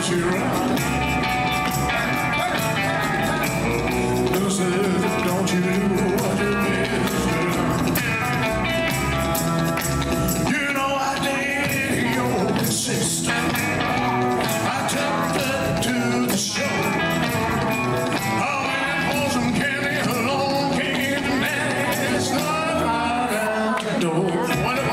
push you around. Little sister, don't you do what you did. You know I dated your sister. I took her to the show. I went for some candy, along came the man. Started right out the door.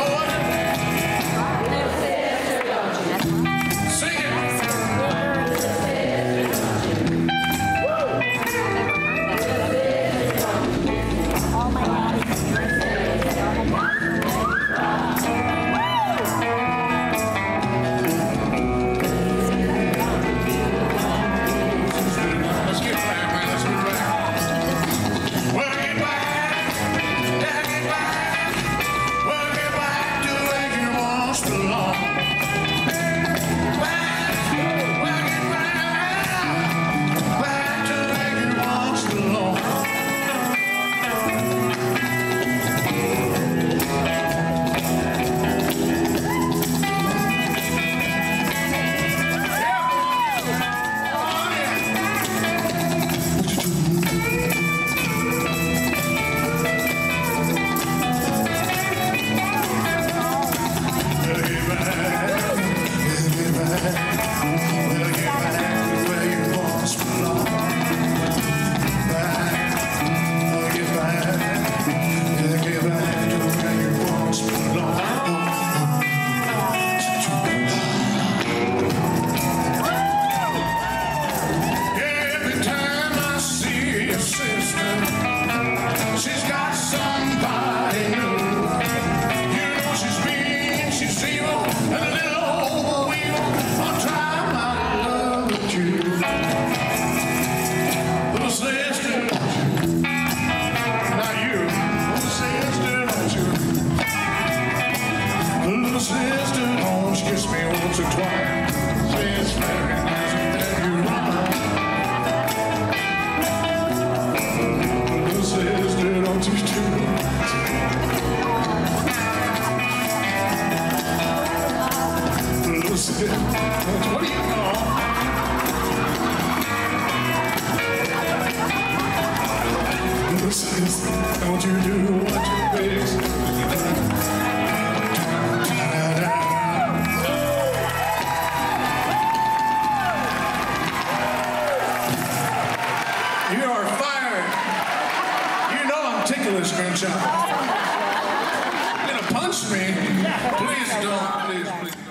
Sister, don't you kiss me once or twice. Say it's very nice that you're right. Little sister, don't you do it. Little sister, what do you know? Little sister, don't you do what you base. You are fired. You know I'm ticklish, Crenshaw. You're gonna punch me? Please don't. Please, please don't.